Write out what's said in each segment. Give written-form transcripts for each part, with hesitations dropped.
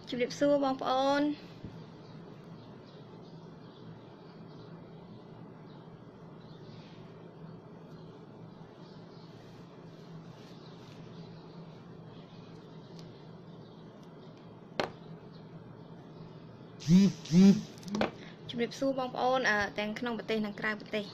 ជំរាបសួរបងប្អូនជំរាបសួរបងប្អូនទាំងក្នុងប្រទេសនិងក្រៅប្រទេស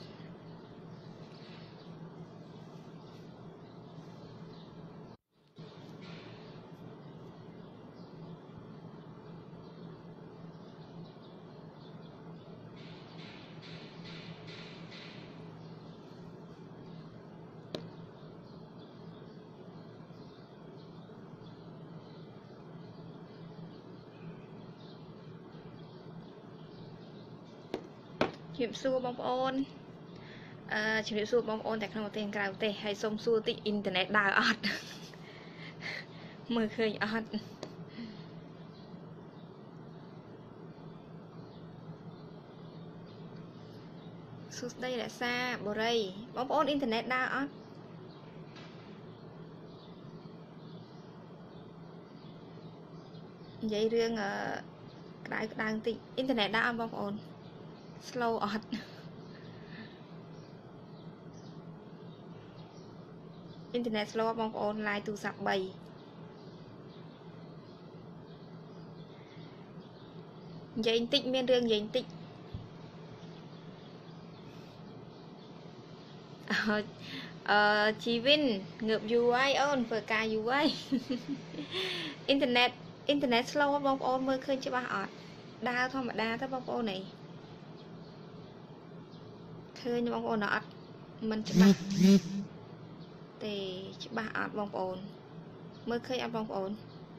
ជំរាបសួរបងប្អូនជំរាបសួរបងប្អូនតែក្នុងប្រទេសក្រៅប្រទេសហើយសូមសួរតិចអ៊ីនធឺណិតដើរអត់មើលឃើញអត់សួស្តីរក្សាបរិយបងប្អូនអ៊ីនធឺណិតដើរអត់និយាយរឿងក្តៅបន្តិចអ៊ីនធឺណិតដើរអត់បងប្អូនslow អត់អ៊ីនធឺណិត slow បងប្អូនឡាយទូរស័ព្ទ3និយាយបន្តិចមានរឿងនិយាយបន្តិចជីវិនងើបយូរហើយអូនធ្វើការយូរហើយអ៊ីនធឺណិត slow បងប្អូនមើលឃើញច្បាស់អត់ដើរធម្មតាទៅបងប្អូននេះឃើញបងប្អូនអត់មិនច្បាស់ទេច្បាស់អត់បងប្អូនមើលឃើញអត់បងប្អូន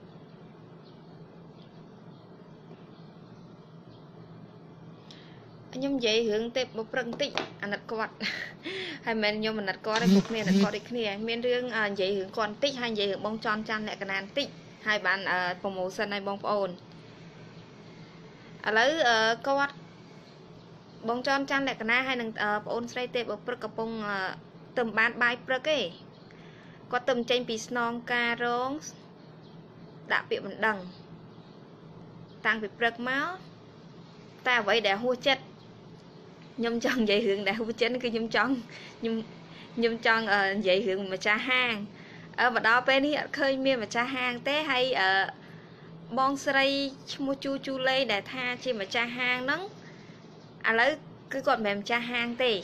ខ្ញុំនិយាយរឿងទេពបុព្រឹកបន្តិចអាណិតគាត់ហើយមិនខ្ញុំអាណិតគាត់ទេពួកគ្នាអាណិតគាត់ដូចគ្នាមានរឿងនិយាយរឿងគាត់បន្តិចហើយនិយាយរឿងបងចន់ច័ន្ទលក្ខណៈបន្តិចហើយបានប្រូម៉ូសិនឲ្យបងប្អូនឥឡូវគាត់បងចន់ច័ន្ទលក្ខណៈហើយនឹងបងអូនស្រីទេពបុព្រឹកកំពុងទៅបានបាយព្រឹកឯងគាត់ទៅចេញពីស្នងការរងដាក់ពាក្យបណ្ដឹងតាំងពីព្រឹកមកតែអ្វីដែលហួសចិត្តខ្ញុំចង់និយាយរឿងដែលហួសចិត្តគឺខ្ញុំចង់និយាយរឿងម្ចាស់ហាងមកដល់ពេលនេះអត់ឃើញមានម្ចាស់ហាងទេហើយបងស្រីឈ្មោះជូលេដែលថាជាម្ចាស់ហាងហ្នឹងឥឡូវគឺគាត់មិនមែនម្ចាស់ហាងទេ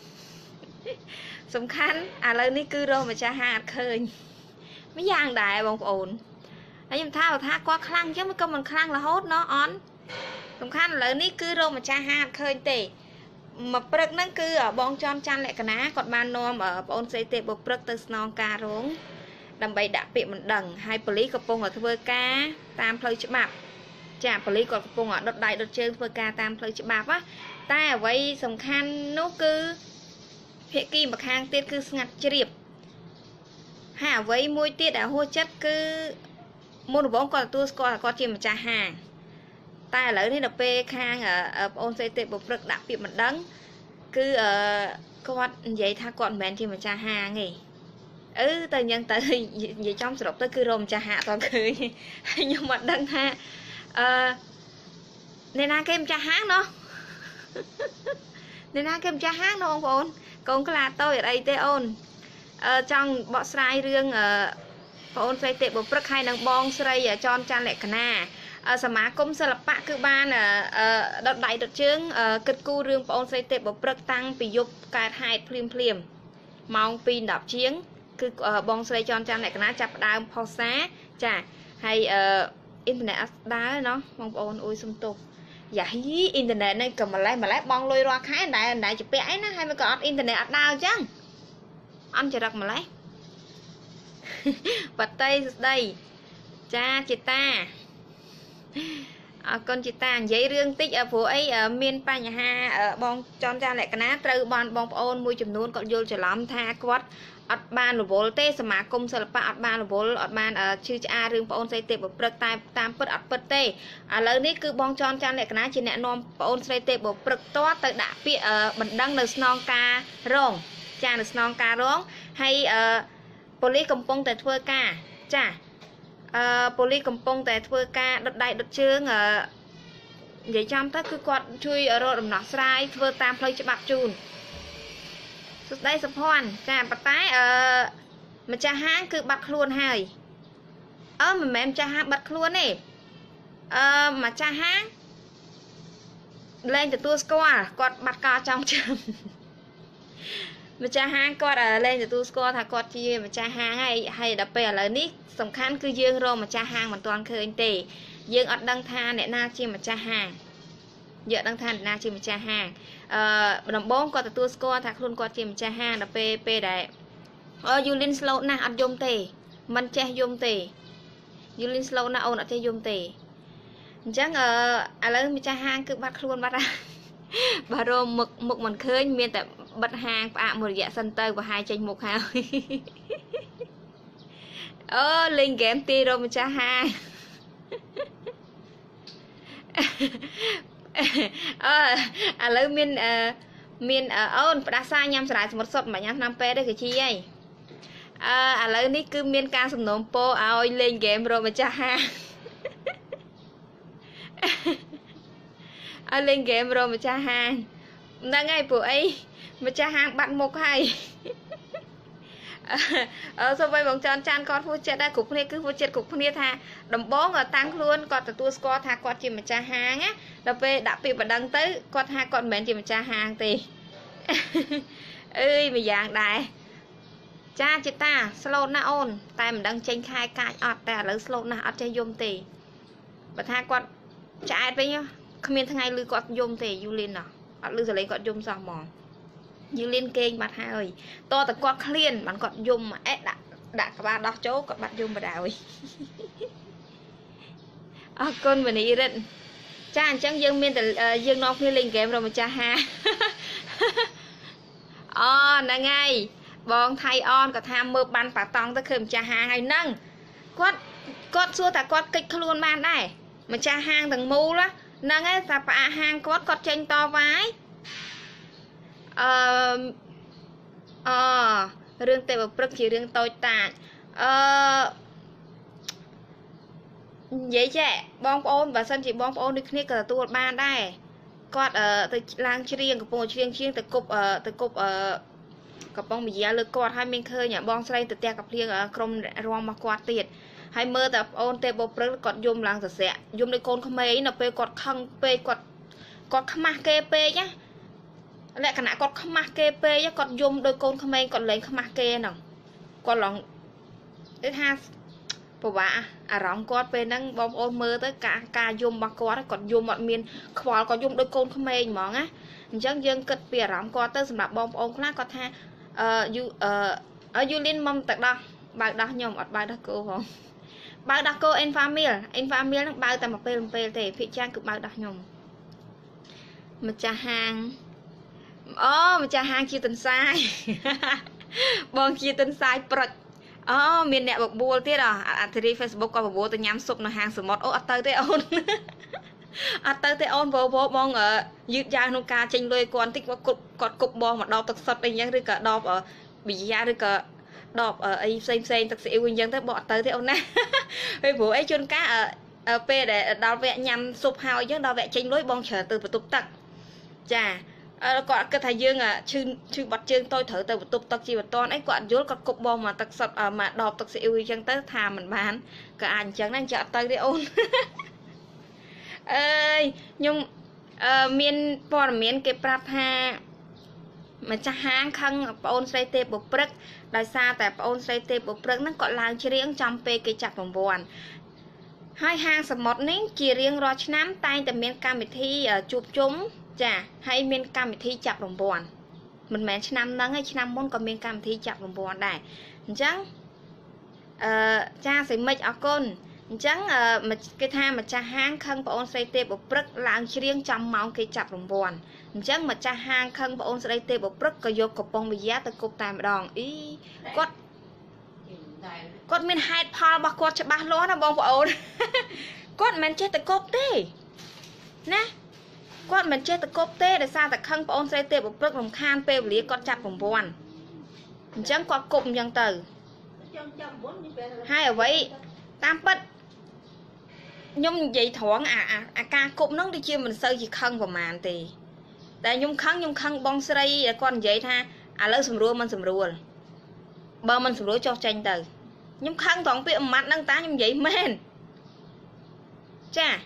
សំខាន់ឥឡូវនេះគឺរកម្ចាស់ហាងអត់ឃើញមិនយ៉ាងដែរបងប្អូនហើយខ្ញុំថាគាត់ខ្លាំងអញ្ចឹងក៏មិនខ្លាំងរហូតណោះអន់សំខាន់ឥឡូវនេះគឺរកម្ចាស់ហាងអត់ឃើញទេមកព្រឹកហ្នឹងគឺបងចន់ច័ន្ទលក្ខណៈគាត់បាននាំបងអូនស្រីទេពបុព្រឹកទៅស្នងការរងដើម្បីដាក់ពាក្យបណ្ដឹងហើយប៉ូលីសកំពុងធ្វើការតាមផ្លូវច្បាប់ចាប៉ូលីសគាត់កំពុងដុតដៃដុតជើងធ្វើការតាមផ្លូវច្បាប់តែអ្វីសំខាន់នោះគឺភាគីម្ខាងទៀតគឺស្ងាត់ជ្រាបហើយអ្វីមួយទៀតដែលហួសចិត្តគឺមុនដំបូងគាត់ទទួលស្គាល់ថាគាត់ជាម្ចាស់ហាងតែឥឡូវនេះដល់ពេលខាងបងអូនស្រីទេពបុព្រឹកដាក់ពាក្យបណ្ដឹងគឺគាត់និយាយថាគាត់មិនមែនជាម្ចាស់ហាងទេទៅអញ្ចឹងទៅនិយាយចំសរុបទៅគឺរកម្ចាស់ហាងអត់ឃើញហើយខ្ញុំអត់ដឹងថាអ្នកណាគេម្ចាស់ហាងណោះអ្នកណាគេម្ចាស់ហាងណោះបងប្អូនកូនខ្លាតូចអីទេអូនចង់បកស្រាយរឿងបងអូនស្រីទេពបុព្រឹកហើយនឹងបងស្រីចន់ច័ន្ទលក្ខណៈសមាគមសិល្បៈគឺបានដុតដៃដុតជើងគិតគូររឿងបងអូនស្រីទេពបុព្រឹកតាំងពីយប់កើតហេតុភ្លាមម៉ោង 2:10 ជាងគឺបងស្រីចន់ច័ន្ទលក្ខណៈចាប់ផ្ដើមផុសសារចាហើយអ៊ីនធឺណិតអត់ដើរណោះបងប្អូនអ៊ុយសុំទោសយ៉ាហីអ៊ីនធឺណិតនេះក៏ម្លេះបងលុយរាល់ខែតែជាពាក់អីណាហើយមិនក៏អត់អ៊ីនធឺណិតអត់ដើរអញ្ចឹងអន់ចរិតម្លេះបតីសស្ដីចាចេតាអរគុណចេតានិយាយរឿងតិចព្រោះអីមានបញ្ហាបងចន់ច័ន្ទលក្ខណៈត្រូវបានបងប្អូនមួយចំនួនគាត់យល់ច្រឡំថាគាត់អត់បានរវល់ទេសមាគមសិល្បៈអត់បានរវល់អត់បានឈឺឆ្អាលរឿងបងអូនស្រីទេពបុព្រឹកតែតាមពិតអត់ពិតទេឥឡូវនេះគឺបងចន់ច័ន្ទលក្ខណៈជាអ្នកនាំបងអូនស្រីទេពបុព្រឹកតទៅដាក់ពាក្យបណ្ដឹងនៅស្នងការរងចានៅស្នងការរងហើយប៉ូលីសកំពុងតែធ្វើការចាប៉ូលីសកំពុងតែធ្វើការដុតដៃដុតជើងនិយាយចំទៅគឺគាត់ជួយរកដំណោះស្រាយធ្វើតាមផ្លូវច្បាប់ជូនសួស្ដីសុភ័ណ្ឌចាប៉ុន្តែម្ចាស់ហាងគឺបាត់ខ្លួនហើយមិនមែនម្ចាស់ហាងបាត់ខ្លួនទេម្ចាស់ហាងលែងទទួលស្គាល់គាត់បាត់កោចង់ជើងម្ចាស់ហាងគាត់លែងទទួលស្គាល់ថាគាត់ជាម្ចាស់ហាងហើយដល់ពេលឥឡូវនេះសំខាន់គឺយើងរកម្ចាស់ហាងមិនទាន់ឃើញទេយើងអត់ដឹងថាអ្នកណាជាម្ចាស់ហាងយើងអត់ដឹងថាអ្នកណាជាម្ចាស់ហាងដំបូងគាត់ទទួលស្គាល់ថាខ្លួនគាត់ជាម្ចាស់ហាងដល់ពេលដែលយូលីនស្លូតណាស់អត់យំទេមិនចេះយំទេយូលីនស្លូតណាស់អូនអត់ចេះយំទេអញ្ចឹងឥឡូវម្ចាស់ហាងគឺបាត់ខ្លួនបាត់ហើយបារមមុខមិនឃើញមានតែបិទហាងផ្អាកមួយរយៈសិនទៅប្រហែលចេញមុខហើយលេងហ្គេមទីរកម្ចាស់ហាងឥឡូវមានអូនផ្ដាសាញ៉ាំស្រាយសមុទ្រសុទ្ធមិនញ៉ាំឆ្នាំពេទ្យទេកាជីហីឥឡូវនេះគឺមានការសំណូមពរឲ្យលេងហ្គេមរកម្ចាស់ហាងឲ្យលេងហ្គេមរកម្ចាស់ហាងហ្នឹងហើយពួកអីម្ចាស់ហាងបាត់មុខហើយសូម្បីបងចាន់គាត់ធ្វើចិត្តដែរគ្រប់គ្នាគឺធ្វើចិត្តគ្រប់គ្នាថាដំបងតាំងខ្លួនគាត់ទទួលស្គាល់ថាគាត់ជាម្ចាស់ហាងណាដល់ពេលដាក់ពាក្យបណ្ដឹងទៅគាត់ថាគាត់មិនមែនជាម្ចាស់ហាងទេអើយមួយយ៉ាងដែរចាចេតាស្លូតណាស់អូនតែមិនដឹងចេញខែកាចអត់តែឥឡូវស្លូតណាស់អត់ចេះយំទេបើថាគាត់ឆ្អែតវិញគ្មានថ្ងៃឮគាត់យំទេយូលីនណោះអត់ឮសលេងគាត់យំសោះហ្មងយូលីនគេងបាត់ហើយតតែគាត់ឃ្លានបានគាត់យំដាក់ក្បាលដោះចូលគាត់បាត់យំបដ ாய் អរគុណវនីរិទ្ធចាអញ្ចឹងយើងមានតែយើងនាំគ្នាលេងហ្គេមរកម្ចាស់ហាហ្នឹងហើយបងថៃអនក៏ថាមើលបានប៉ាតង់ទៅឃើញម្ចាស់ហាងហើយហ្នឹងគាត់សួរថាគាត់កិច្ចខ្លួនបានដែរម្ចាស់ហាងទាំងមូលហ្នឹងហើយតែផ្អាកហាងគាត់ចេញតវ៉ាយរឿងទេពព្រឹកជារឿងតូចតាចនិយាយចេះបងប្អូនបើសិនជាបងប្អូនដូចគ្នាក៏ទទួលបានដែរគាត់ទៅឡើងច្រៀងកំពុងច្រៀងទៅគប់កំពុងនិយាយលើគាត់ហើយមានឃើញបងស្រីទៅផ្ទះកាភ្លៀងក្រុមរំរបស់គាត់ទៀតហើយមើលតែប្អូនទេពព្រឹកគាត់យំឡើងសស្រាក់យំដូចកូនក្មេងនៅពេលគាត់ខឹងពេកគាត់ខ្មាស់គេពេកណាលក្ខណៈគាត់ខ្មាស់គេពេកគាត់យំដោយកូនក្មេងគាត់លែងខ្មាស់គេហ្នឹងគាត់ឡងគេថាពិបាកអារម្មណ៍គាត់ពេលហ្នឹងបងប្អូនមើលទៅការយំរបស់គាត់យំអត់មានខ្វល់គាត់យំដោយកូនក្មេងហ្មងណាអញ្ចឹងយើងគិតពីអារម្មណ៍គាត់ទៅសម្រាប់បងប្អូនខ្លះគាត់ថាយូលីនមកទឹកដោះបើកដោះខ្ញុំអត់បើកដោះគោផងបើកដោះគោអេនហ្វាមីលហ្នឹងបើកតែមួយពេលទេភាគច្រើនគឺបើកដោះខ្ញុំម្ចាស់ហាងម្ចាស់ហាងជាទន្សាយបងជាទន្សាយប្រុចមានអ្នកបបួលទៀតអធិរី Facebook ក៏បបួលទៅញ៉ាំស៊ុបនៅហាងសមុទ្រអត់ទៅទេអូនអត់ទៅទេអូនវបងយឺតយ៉ាវក្នុងការចេញលុយគាត់បន្តិចគាត់គប់បងមកដបទឹកសុទ្ធអីចឹងឬក៏ដបប៊ីយ៉ាឬក៏ដបអីផ្សេងទឹកស៊ីអ៊ីវអញ្ចឹងទៅបងអត់ទៅទេអូនណាពេលព្រោះអីជួនកាលពេលដែលដល់វគ្គញ៉ាំស៊ុបហើយអញ្ចឹងដល់វគ្គចេញលុយបងច្រើនទៅបន្ទប់ទឹកចាគាត់គិតថាយើងឈឺបាត់ជើងតូចត្រូវទៅបន្ទប់ទឹកជីវតនអីគាត់យល់គាត់គប់បងមកទឹកសុទ្ធមកដបទឹកស៊ីអ៊ីវអញ្ចឹងទៅថាមិនបានក៏អាចអញ្ចឹងដែរចាអត់ទៅទេអូនអើយខ្ញុំមានព័ត៌មានគេប្រាប់ថាម្ចាស់ហាងខឹងប្អូនស្រីទេពព្រឹកដោយសារតែប្អូនស្រីទេពព្រឹកហ្នឹងគាត់ឡើងច្រៀងចំពេលគេចាប់រង្វាន់ហើយហាងសមុទ្រនេះជារៀងរាល់ឆ្នាំតែងតែមានកម្មវិធីជួបជុំចាហើយមានកម្មវិធីចាប់រង្វាន់មិនមែនឆ្នាំហ្នឹងឯងឆ្នាំមុនក៏មានកម្មវិធីចាប់រង្វាន់ដែរអញ្ចឹងចាសិមិចអរគុណអញ្ចឹងគេថាម្ចាស់ហាងខឹងប្អូនស្រីទេពព្រឹកឡើងច្រៀងចំម៉ោងគេចាប់រង្វាន់អញ្ចឹងម្ចាស់ហាងខឹងប្អូនស្រីទេពព្រឹកក៏យកកំប៉ុងវិយាទៅគប់តែម្ដងគាត់មានហេតុផលរបស់គាត់ច្បាស់លាស់ណាបងប្អូនគាត់មិនចេះតែគប់ទេណាគាត់មិនចេះតែគប់ទេដោយសារតែខឹងប្អូនស្រីទេពព្រឹករំខានពេលវេលាគាត់ចាប់រង្វាន់អញ្ចឹងគាត់គប់អញ្ចឹងទៅហើយអ្វី tam bật nhung vậy thoáng ca cụm nó đi chia mình sơi chỉ khăn của màn thì tại nhung khăn bong sợi con vậy tha lỡ sầm rùa mình sầm rùa bờ mình sầm rùa cho tranh từ nhung khăn thoáng bị mặt đang tá nhung vậy men cha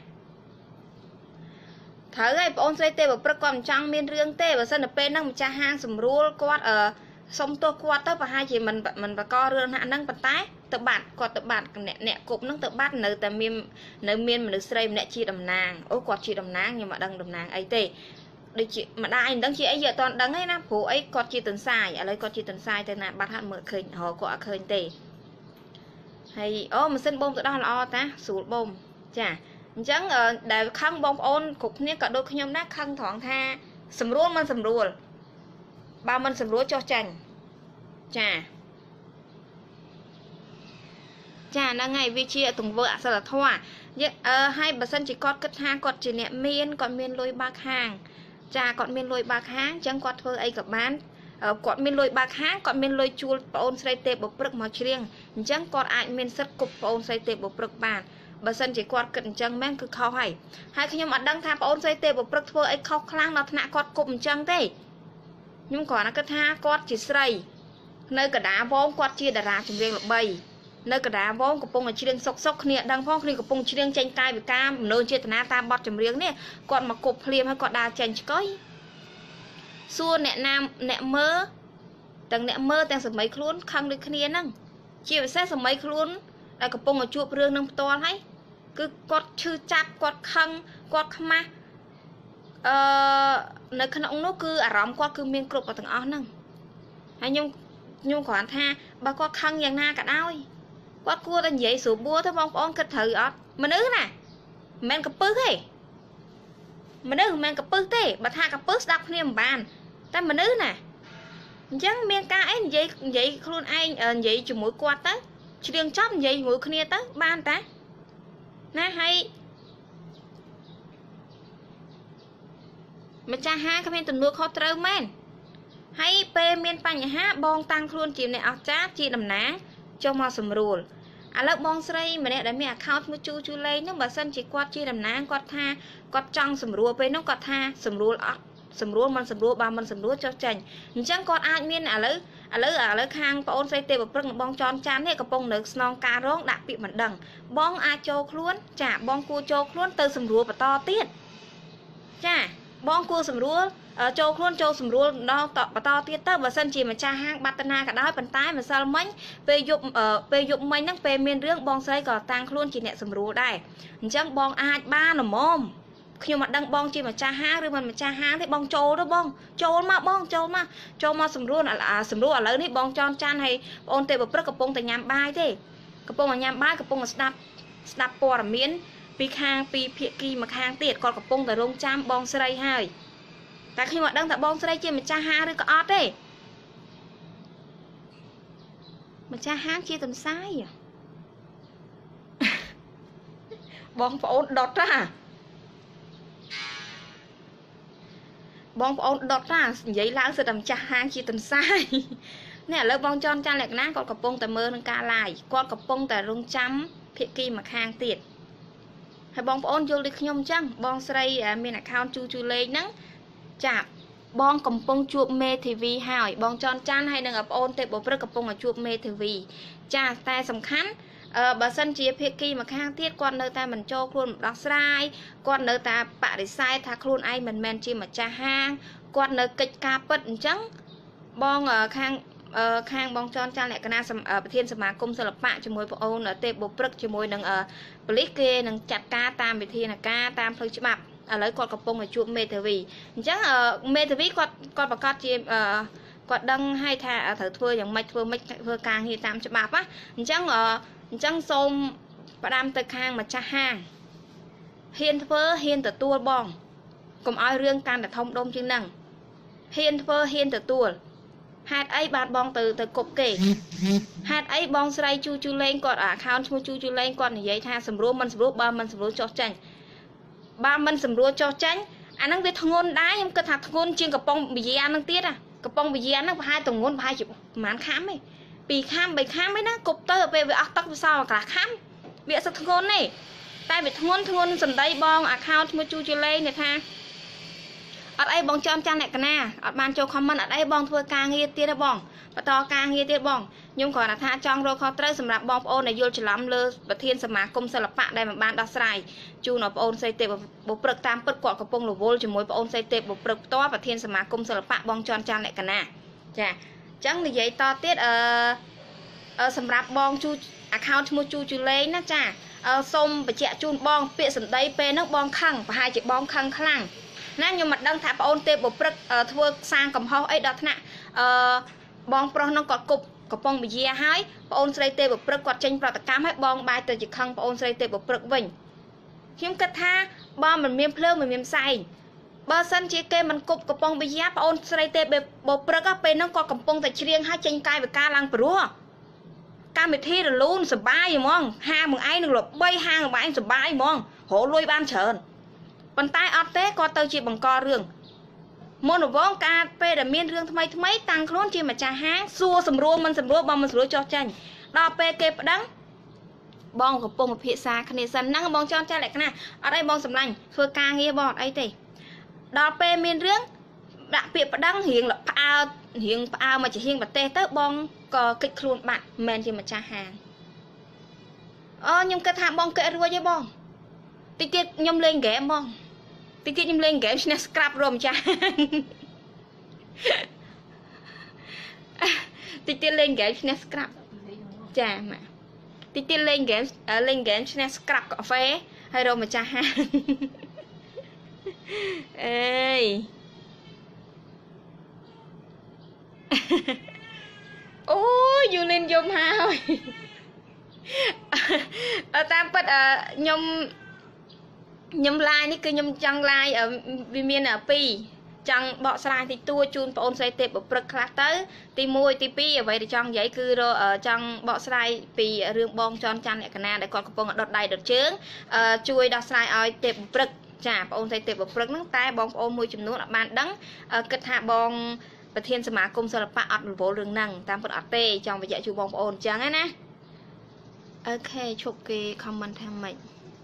thở cái ôn sợi tê bờ còn trăng miên riêng tê và sân ở bên năng cha hang sầm rùa quạt ở sông to quạt tới và hai chị mình và co rương hạ năng bật tái tập bạn quạt tập bạn nẹt cụm năng tập bát nơi ta miên mà được xây nẹt chi đầm nàng ôi quạt chi đầm nàng nhưng mà đằng đầm nàng ấy tê đi chị mà đai đăng chị ấy giờ toàn đăng ấy na phụ ấy quạt chi tần sai ở đây quạt chi tần sai thế nào bắt hạn mở khơi họ quạ khơi tê hay mình xin bông tụi đó là o ta sụt bông chả chẳng để khăn bông ôn cục này cả đôi khi nhom nát khăn thoáng tha sầm ruột mình sầm ruột ba mình sầm ruột cho chành chà đang ngày vi chia tùng vợ sao là thoa hai bà sân chỉ cọt cất hang cọt chỉ nẹm miên còn miên lôi bạc hàng chà còn miên lôi bạc hàng chẳng cọt thơ ấy gặp bán cọt miên lôi bạc hàng còn miên lôi chua ôn say tê bộc bực màu chiêng chẳng cọt ai miên sắt cục ôn say tê bộc bực bàn bà sân chỉ cọt cất chẳng men cứ khao hay hai khi nhom ở đăng tham ôn say tê bộc bực thơ ấy khao khlang nó thạ cọt cục chẳng thế nhưng còn nó cất ha cọt chỉ say nơi cả đá vốn quạt chia đà ra trong riêng là bay nơi cả đá vốn của pung là chiêng sọc nè đang phong khi của pung chiêng tranh cai bị cam nơi chia na ta bọt trong riêng nè còn mà cục liềm hay còn đá tranh coi xua nè nam nè mơ đang sầm mấy luôn khăng được kia năng chia về xét sầm mấy luôn lại của pung là chuột riêng năng to hay cứ quạt chư chặt quạt khăng quạt khma nơi khăn ông nó cứ rõm quạt cứ miên cục vào từng ó năng hay nhung khoản tha bà có khănយ៉ាងណាក៏ដោយគាត់គួរតែនិយាយស្រួលបួទៅបងប្អូនគិតត្រូវអត់មនុស្សណាមិនមែនកពឹសទេមនុស្សមិនមែនកពឹសទេបើថាកពឹសស្ដាប់គ្នាមិនបានតែមនុស្សណាអញ្ចឹងមានការអីនិយាយខ្លួនឯងនិយាយជាមួយគាត់ទៅច្រៀងចប់និយាយជាមួយគ្នាទៅបានតាណាហើយម្ចាស់ហាគ្មានទំនួលខុសត្រូវមែនhay pe miên panh há bong tăng luôn chìm này áo chát chi đầm ná cho mò sầm rùa lớp bong sray mà nè đã mẹ account mới chu lên nó bà sân chỉ quạt chi đầm ná quạt tha quạt trăng sầm rùa pe nó quạt tha sầm rùa mình sầm rùa ba mình sầm rùa cho chành chẳng quạt ai miên lỡ khang pa ôn say tê bọc bưng bong tròn chán này cặp bong nước snon cà rong đã bị mặt đằng bong ai châu luôn chả bong cua châu luôn từ sầm rùa và to tiết chả bong cua sầm rùa châu luôn châu sầm rùa nó to tiết tới và sân chỉ mà cha hang bát na cả đó bàn tay mà sao mấy về dụng mấy năng về miền rương bong say còn tăng luôn chỉ nhẹ sầm rùa đây chẳng bong ai ba là mồm khi mà đăng bong chỉ mà cha hang rồi mà cha hang thì bong châu đó bong châu mà sầm rùa ở lớn thì bong tròn chan hay ôn tê bọc cặp bong tại nhám bài thế cặp bong mà nhám bài cặp bong là snap po là miến pi khang pi phía kia mà khang tiệt còn cặp bong tại rong cham bong say hay tại khi mà đăng tại bong say chia mà cha hang rồi có ót đấy mà cha hang chia tầm sai à bong ôn đọt ra bong ôn đọt ra vậy là sự đầm cha hang chia tầm sai nè lớp bong tròn cha lẹt ná còn cặp bong tại mơ nâng ca lại con cặp bong tại rong cham phía kia mà khang tiệt hay bong ôn vô đi nhom chăng bong say miền account chu lên nắng chả bong cầm bông chuột mê thì vì hỏi bong tròn chan hay đừng ập ôn tệ bộ cầm bông ở chuột mê thì vì chả tai sầm khán bà sân chia phía kia mà khang tiết con nơi ta mình cho luôn đọc sai con nơi ta bạ để sai thà luôn ai mình men chi mà cha hang con nơi kịch ca bật trắng bong khang bong tròn chan lại cái na sầm thiên sầm mà cung sờ lập bạ cho môi bộ ôn ở tệ bộ cho môi đừng click kia đừng chặt ca tam bị thiên là ca tam thôi chứ bạc lấy con cặp bông là chuột mê thử vì chắc mê thử vì con bà con chị con đăng hay thà thử thưaอย่างmạch thưa càng thì tạm cho bạp á chắc xôm bà đam tới khang mà cha hàng hiên từ tua bong cùng ai riêng can để thông đông chương năng hiên từ tua hạt ấy bạt bong từ cục kề hạt ấy bong say chu lên còn account chu lên còn vậy tha sầm rô mình sầm rô ba mình sầm rô cho chanh ba mình sầm rùa cho tránh anh đang về thằng ngôn đá nhưng cái thằng ngôn chuyên cặp bông bị gì ăn đang tiết cặp bông bị gì ăn nó hai thằng ngôn hai chục mán khám ấy bị khám mấy đó cục tơ về óc tóc sao cả khám việc sực ngôn này tai việc ngôn sầm đây bong account mua chu lên này tha ở đây bong chọn trang này cả na ở ban cho comment ở đây bong thưa ca nghe tia đó bong và to ca nghe tia bong nhưng còn là tha trong rồi khó tới sầm bong ôn này vô chỉ lắm lơ và thiên sầm công sầm bạ đây mà ban đa sai chu nó ôn xây tệp bộ prực tam bật quạt của bông lô vô chỉ mối ôn xây tệp bộ prực to và thiên sầm công sầm bạ bong chọn trang này cả na chà chẳng như vậy to tiết sầm bong chu account mua chu lên đó chà xôm và chẹt chun bong bịa sầm đây pe nước bong khăng và hai chiếc bong khăng khăng nè nhưng mặt đăng thả ôn tệp bộ prực thua sang cầm ho ấy đó nè bong pro nó còn cục có bong bị dè hái ôn xây tệp bộ prực quạt tranh pro cam hết bong bài từ chiếc khăng ôn xây tệp bộ prực vinh khiêm cất tha bong mình miếng phơi mình miếng say bơ sân chỉ kê mình cục có bong bị dè ôn xây tệp bộ prực á pe nó còn cầm bong tại riêng hai tranh cài với ca lang pro cam bị thi rồi luôn sờ bay gì mong ha mừng ai được lột bay hang rồi bạn sờ bay mong hổ lôi ban trơn bàn tay ọt té co tơ chỉ bằng co rương môn ở vong ca pe là miên rương thay mấy tăng khốn chi mà trà háng xua sầm rua bong mình sửa cho tranh đo pe kê đắng bong của bông một phía xa khné sân năng bong cho cha lại cái này ở đây bong sầm lành phơi ca nghe bọt ấy thì đo pe miên rương đã bị đắng hiện là ao mà chỉ hiện bật tê tới bong có kịch luôn bạn men chi mà trà hàng nhưng cái thằng bong kệ rua với bong tí tiết nhom lên ghé bong tí tiết nhom lên ghé xin scrap rồi cha tí tiết lên ghé xin scrap cha mà tí tiết lên ghé xin scrap cà phê hay rồi mà cha ha ê ôi dù lên dùm hao tam bật nhom lai ní cứ nhom trăng lai ở vì miền ở pi trăng bọ sai thì tua chun ôn xây tệp ở bậc khác tới ti môi ti pi ở vậy thì trong giấy cứ rồi ở trăng bọ sai pi riêng bong tròn chăn lại cana để còn có bong đọt đầy đọt trướng chui đọt sai ở tệp bậc chả ôn xây tệp ở bậc nước tai bong ôn môi chùm nốt là ban đắng kết hạ bong và thiên sâm công sơ là pa ọt vô rừng năng tam bật ọt tê trong vậy chu bong ôn trắng á nè ok chụp cái comment tham mình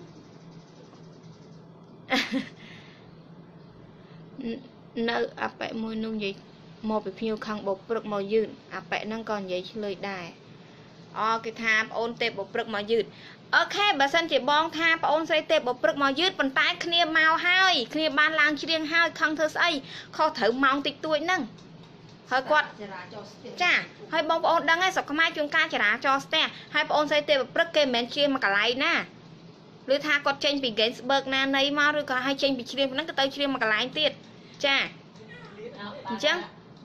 nơi bẹ môi nung gì một bị phiêu khăn bột bực màu dư bẹ năng còn vậy lời đài cái tham ôn tệp bột bực màu dư ok bà sân chỉ bong tham ôn xây tệp bột bực màu dư phần tay kia màu hai kia ban lang chỉ riêng hai khăn thơ say kho thử mong tịch tuổi nâng hơi quạt chà hơi bong ôn đăng ấy sọc mai chuông ca chả cho ste hai ôn xây tệp bực kê mến chia mà cả lại nè lưới tha quạt tranh bị ghé bực na này mà rồi có hai tranh bị chia nó cái tay chia mà cả lại tiệt chà chăng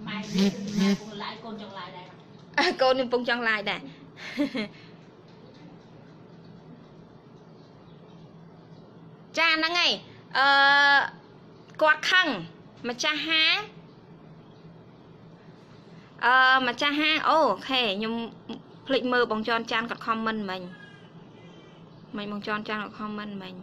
cô nhưng phong trong lại này cha nó ngày quạt khăn mà cha há mà cha há ok nhưng lịch mơ bóng tròn chan còn comment mình bóng tròn chan còn comment mình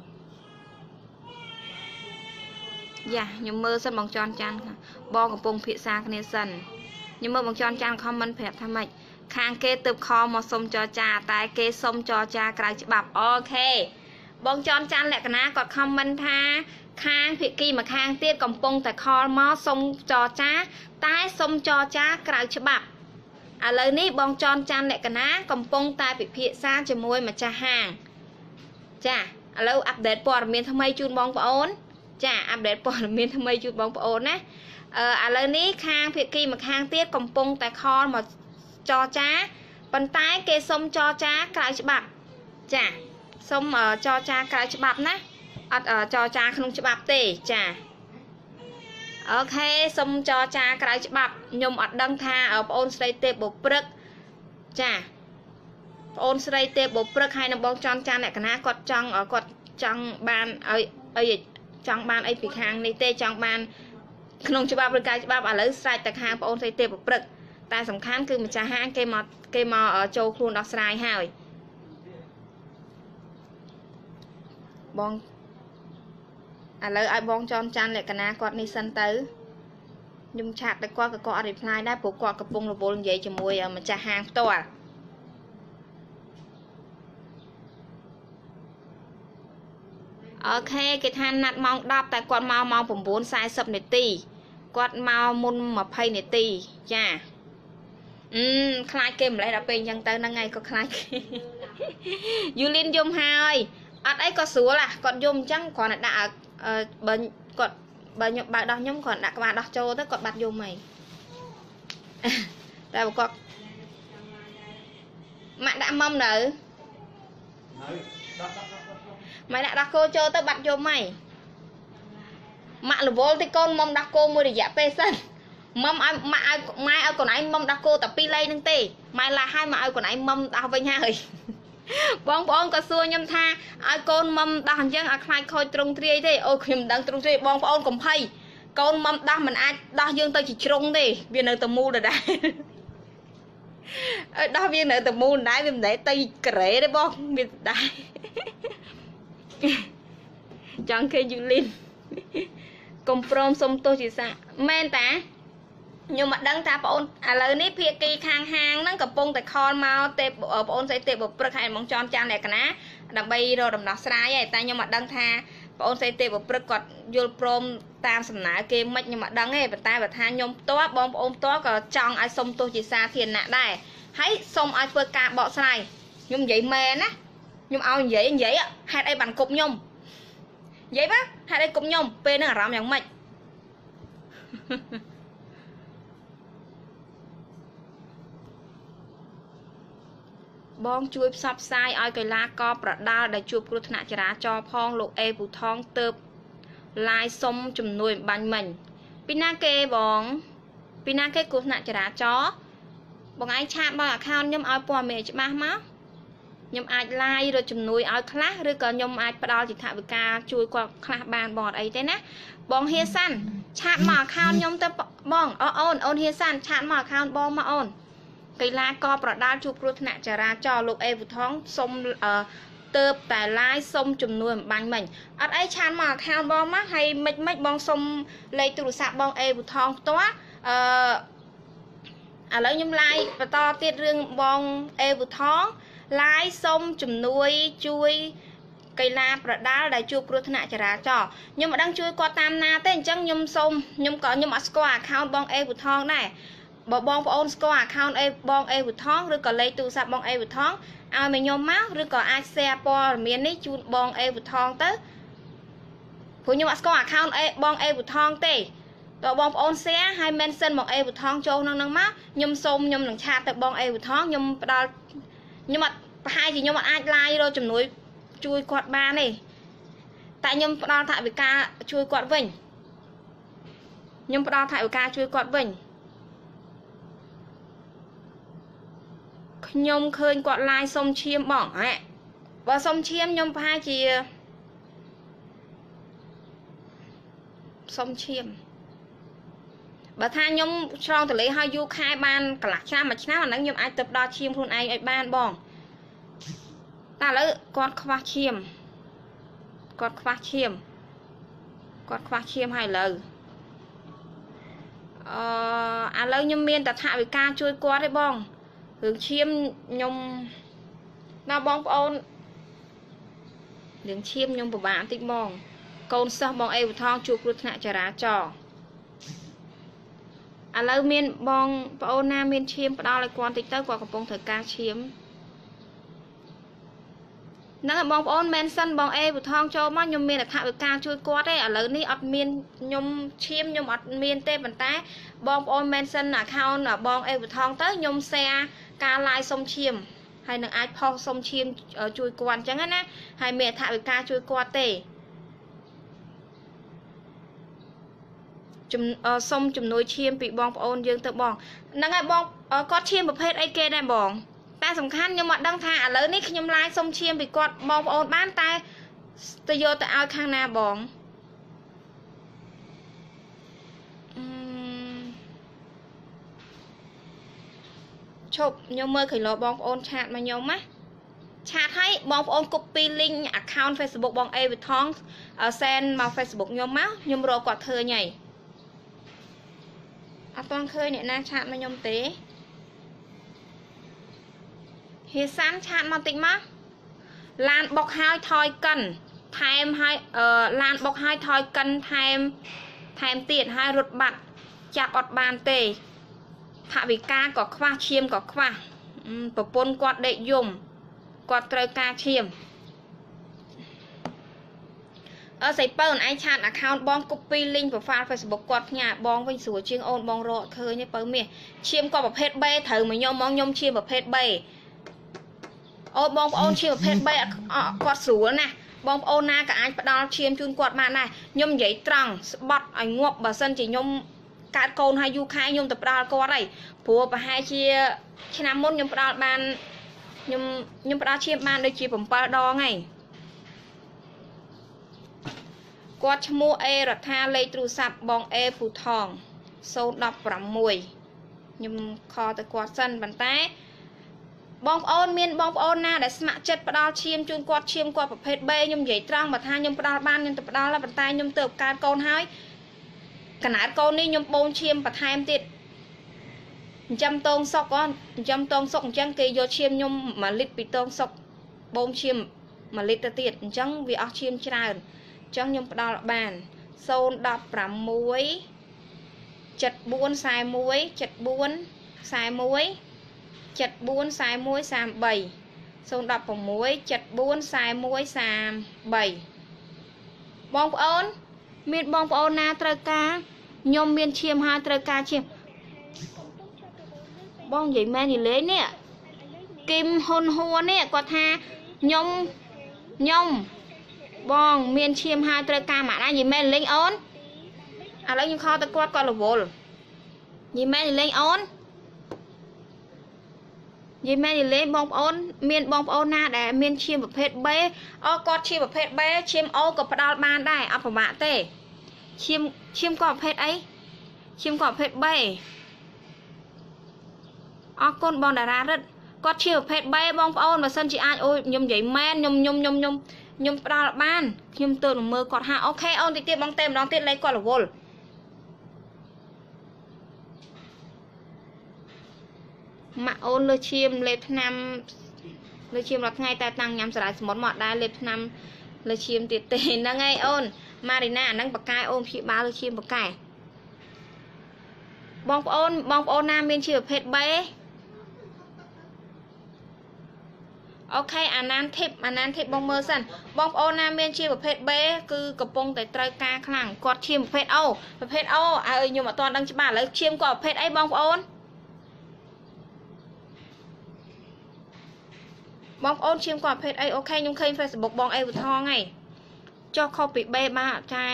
dạ nhưng mơ sân bóng tròn chan bong của bông phía xa cái sân nhưng mơ bóng tròn chan comment phép tham mạch khang kê từ kho mà xông cho cha tai kê xông cho cha cái bạp ok bong tròn chan lại cái ná còn comment tha khang phía kia mà khang tiết còn bông tại kho mà xông cho cha tai xông cho cha cái bạp lời ní bong tròn chan lại cái ná còn bông tai bị phía xa cho môi mà cha hàng chà lâu update bỏ miền tham mây chun bong ổn chà update bỏ miền tham mây chun bong ổn á lời ní khang phía kia mà khang tiết còn bông tại kho mà cho cha bàn tay kê xông cho cha cái bạp chà xông cho cha cái bạp nè cho cha không bạp tê chà ok xông cho cha cái bạp nhung đăng tha ở ôn xây tê bộ prực chà ôn xây tê bộ prực hay là bong tròn cha này cái ná quạt trăng ở quạt trăng ban ấy trăng ban ấy bị hàng này tê trăng ban không bạp rồi cái bạp ở lấy sai tạc hàng ôn xây tê bộ prựcแต่สำคัญคือมันจะห้างเกมโจครูนดอกสไลด์ให้บองเลยไอ้บองจอนจันเลยกันนะกอดในซันเตอร์ยุ่งฉากแต่กอดกับกอดรีพลายได้ปลุกกอดกับปงระบบใหญ่จมวยมันจะห้างตัวអូខេគេថាណាត់ម៉ោង10តែគាត់មកម៉ោង9:40នាទីគាត់មកមុន20នាទីចាខ្លាចគេម្លេះដល់ពេលអញ្ចឹងទៅហ្នឹងហើយក៏ខ្លាចគេយូលីនយំហើយអត់អីក៏ស្រួលគាត់យំអញ្ចឹងគ្រាន់តែដាក់បើគាត់បើខ្ញុំបើដោះខ្ញុំគ្រាន់ដាក់ក្បាលដោះចូលទៅគាត់បាត់យំហីតែបើគាត់ម៉ាក់ដាក់មុំនៅម៉ែដាក់ដោះគោចូលទៅបាត់យំហីម៉ាក់រវល់ទីកូនមុំដោះគោមួយរយៈពេលសិនមុំឲ្យម៉ាក់ឲ្យម៉ែឲ្យកូនឯងមុំដោះគោតែ2លេខហ្នឹងទេម៉ែឡាឲ្យម៉ាក់ឲ្យកូនឯងមុំដោះវិញហើយបងប្អូនក៏សួរខ្ញុំថាឲ្យកូនមុំដោះអញ្ចឹងឲ្យខ្លាចខូចទ្រង់ទ្រាយទេអូខ្ញុំមិនដឹងទ្រង់ទ្រាយបងប្អូនកុំភ័យកូនមុំដោះមិនអាចដោះយើងទៅជាជ្រុងទេវានៅតែមូលដដែលដោះវានៅតែមូលដដែលវាមិនដែលទៅក្រេទេបងវាដែរចង់គេយូលីនកុំព្រមសុំទោសជាសាមែនតាខ្ញុំមិនដឹងថាបងអូនឥឡូវនេះភាគីខាងហាងហ្នឹងកំពុងតែខលមកទេបងអូនស្អីទេបព្រឹកហើយហ្មងចន់ចាន់លក្ខណៈដើម្បីរកដំណោះស្រាយហើយតែខ្ញុំមិនដឹងថាបងអូនស្អីទេបព្រឹកគាត់យល់ព្រមតាមសំណើគេមិនខ្ញុំមិនដឹងទេប៉ុន្តែបើថាខ្ញុំផ្ទាល់បងប្អូនផ្ទាល់ក៏ចង់ឲ្យសុំទោសជាសាធារណៈដែរហើយសុំឲ្យធ្វើការបកស្រាយខ្ញុំនិយាយមែនណាខ្ញុំឲ្យនិយាយហេតុអីបានគប់ខ្ញុំនិយាយបាទហេតុអីគប់ខ្ញុំពេលហ្នឹងអារម្មណ៍យ៉ាងម៉េចបងជួយផ្សព្វផ្សាយឲ្យកីឡាករប្រដាល់ដែលជួបគ្រោះថ្នាក់ចរាចរណ៍ផងលោកអេពូថងទៅឡាយសុំជំនួយបាញ់មិញពីណាគេបងពីណាគេគ្រោះថ្នាក់ចរាចរណ៍បងឯងឆាតបង account ខ្ញុំឲ្យព័ត៌មានច្បាស់មកខ្ញុំអាចឡាយរកជំនួយឲ្យខ្លះឬក៏ខ្ញុំអាចផ្ដល់ជាថវិកាជួយគាត់ខ្លះបានបងអត់អីទេណាបងហៀសាន់ឆាតមក account ខ្ញុំទៅបងអូនហៀសាន់ឆាតមក account បងមកអូនកីឡាករប្រដាល់ជួបគ្រោះថ្នាក់ចរាចរណ៍លោកអេវូថងសុំទៅតែឡាយសុំជំនួយអំបញ្ញមិញអត់អីឆានមក account បងមកហើយមិនបងសុំលេខទូរស័ព្ទបងអេវូថងផ្ទាល់ឥឡូវខ្ញុំឡាយបន្តទៀតរឿងបងអេវូថងឡាយសុំជំនួយជួយកីឡាប្រដាល់ដែលជួបគ្រោះថ្នាក់ចរាចរណ៍ខ្ញុំមិនដឹងជួយគាត់តាមណាទេអញ្ចឹងខ្ញុំសុំខ្ញុំអត់ស្គាល់ account បងអេវូថងដែរបើបងប្អូនស្គាល់ account បងអេវូថងឬក៏លេខទូរស័ព្ទបងអេវូថងឲ្យមកខ្ញុំមកឬក៏អាច share ព័ត៌មាននេះជូនបងអេវូថងទៅព្រោះខ្ញុំអត់ស្គាល់ account បងអេវូថងទេតើបងប្អូន share ហើយ mention បងអេវូថងចូលក្នុងហ្នឹងមកខ្ញុំសូមខ្ញុំនឹងឆាតទៅបងអេវូថងខ្ញុំផ្ដល់ខ្ញុំអត់ប្រហែលជាខ្ញុំអត់អាច live រកជំនួយជួយគាត់បានទេតែខ្ញុំផ្ដល់ថវិកាជួយគាត់វិញខ្ញុំផ្ដល់ថវិកាជួយគាត់វិញខ្ញុំឃើញគាត់ live សុំឈាមបងបើសុំឈាមខ្ញុំប្រហែលជាសុំឈាមបើថាខ្ញុំឆ្លងទលេឲ្យយូរខែបានកន្លះឆ្នាំមួយឆ្នាំអាហ្នឹងខ្ញុំអាចទៅផ្ដល់ឈាមខ្លួនឯងឲ្យបានបងតែឥឡូវគាត់ខ្វះឈាមគាត់ខ្វះឈាមហើយឥឡូវខ្ញុំមានតែថវិកាជួយគាត់ទេបងរឿងឈាមខ្ញុំដល់បងប្អូនរឿងឈាមខ្ញុំពិបាកបន្តិចបងកូនសិស្សបងអេវថងជួបគ្រោះថ្នាក់ចរាចរណ៍ឥឡូវមានបងប្អូនណាមានឈាមផ្ដល់ឲ្យគាត់តិចទៅគាត់កំពុងត្រូវការឈាមហ្នឹងហើយបងប្អូនមែនសិនបងអេវថងចូលមកខ្ញុំមានថវិកាជួយគាត់ទេឥឡូវនេះអត់មានខ្ញុំឈាមខ្ញុំអត់មានទេប៉ុន្តែបងប្អូនមែនសិន account បងអេវថងទៅខ្ញុំ share ការ live សុំឈាមហើយនឹងអាចផុសសុំឈាមជួយគាត់អញ្ចឹងណាហើយមានថវិកាជួយគាត់ទេសុំជំនួយឈាមពីបងប្អូនយើងទៅបងហ្នឹងហើយបងគាត់ឈាមប្រភេទអីគេដែរបងតែសំខាន់ខ្ញុំអត់ដឹងថាឥឡូវនេះខ្ញុំ live សុំឈាមពីគាត់បងប្អូនបានតែទៅយកទៅឲ្យខាងណាបងឈប់ខ្ញុំមើលឃើញលោបងប្អូនឆាតមកខ្ញុំណាឆាតឲ្យបងប្អូន copy link account Facebook បងអេវិថង send មក Facebook ខ្ញុំមកខ្ញុំរកគាត់ឃើញហើយអត់ទាន់ឃើញអ្នកណាឆាតមកខ្ញុំទេហេសានឆាតមកតិចមកឡានបុកហើយថយកិនថែមឲ្យឡានបុកឲ្យថយកិនថែមទៀតឲ្យរត់បាត់ចាប់អត់បានទេថវិកាក៏ខ្វះឈាមក៏ខ្វះប្រពន្ធគាត់ដេកយំគាត់ត្រូវការឈាមស្រីពៅឯងឆាត account បង copy link profile Facebook គាត់ផ្ញើបងវិញស្រួលជាងអូនបងរកឃើញទេពៅមាសឈាមគាត់ប្រភេទ B ត្រូវមកខ្ញុំមកខ្ញុំឈាមប្រភេទ B អូនបងប្អូនឈាមប្រភេទ B គាត់ស្រួលណាស់បងប្អូនណាក៏អាចផ្ដល់ឈាមជូនគាត់បានដែរខ្ញុំនិយាយត្រង់ស្បត់ឲ្យងាប់បើសិនជាខ្ញុំកើតកូនឲ្យយូរខែខ្ញុំទៅផ្ដល់គាត់ហើយព្រោះប្រហែលជាឆ្នាំមុនខ្ញុំផ្ដល់បានខ្ញុំផ្ដល់ឈាមបានដូចជា7ដងហើយគាត់ឈ្មោះអេរដ្ឋាលេខទូរស័ព្ទបងអេពូថង016ខ្ញុំខលទៅគាត់សិនប៉ុន្តែបងប្អូនមានបងប្អូនណាដែលស្ម័គ្រចិត្តផ្ដល់ឈាមជូនគាត់ឈាមគាត់ប្រភេទ B ខ្ញុំនិយាយត្រង់បើថាខ្ញុំផ្ដល់បានខ្ញុំទៅផ្ដល់ប៉ុន្តែខ្ញុំទៅកើតកូនហើយកណើតកូននេះខ្ញុំបូមឈាមបន្ថែមទៀតចិញ្ចឹមតងសុកគាត់ចិញ្ចឹមតងសុកអញ្ចឹងគេយកឈាមខ្ញុំ1លីត្រពីតងសុកបូមឈាម1លីត្រទៅទៀតអញ្ចឹងវាអស់ឈាមច្រើនអញ្ចឹងខ្ញុំផ្ដល់បាន016 74 41 74 41 74 41 33 016 74 41 33បងប្អូនមានបងប្អូនណាត្រូវការខ្ញុំមានឈាមហើយត្រូវការឈាមបងនិយាយមែននិយាយលេងនេះគឹមហ៊ុនហួរនេះគាត់ថាខ្ញុំបងមានឈាមហើយត្រូវការមកដែរនិយាយមែនលេងអូនឥឡូវខ្ញុំខលទៅគាត់រវល់និយាយមែនលេងអូននិយាយមែនលេងបងប្អូនមានបងប្អូនណាដែលមានឈាមប្រភេទ B គាត់ឈាមប្រភេទ B ឈាម O ក៏ផ្ដល់បានដែរអត់ពិបាកទេឈាមក៏ប្រភេទអីឈាមក៏ប្រភេទ B អរគុណបងតារារិទ្ធគាត់ឈាមប្រភេទ B បងប្អូនបើសិនជាអាចអូយខ្ញុំនិយាយមែនខ្ញុំផ្ដល់បានខ្ញុំទៅមើលគាត់អូខេអូនតិចទៀតបងតែម្ដងទៀតលេខគាត់រវល់ម៉ាក់អូនលើឈាមលេបថ្នាំលើឈាមរាល់ថ្ងៃតែតាំងញ៉ាំសារាយសមុទ្រមកដែរលេបថ្នាំលើឈាមទៀតទេហ្នឹងហើយអូនម៉ារីណាអាហ្នឹងបកែអូនព្យាបាលលើឈាមបកែបងប្អូនណាមានឈាមប្រភេទ B អូខេអាណានធីបបងមើលសិនបងប្អូនណាមានឈាមប្រភេទ B គឺកំពុងតែត្រូវការខ្លាំងគាត់ឈាមប្រភេទ O ឲ្យខ្ញុំអត់ទាន់ដឹងច្បាស់ឥឡូវឈាមគាត់ប្រភេទអីបងប្អូនឈាមគាត់ប្រភេទអីអូខេខ្ញុំឃើញ Facebook បងអេវថងហើយចុះខុសពី B បាទអត់ចា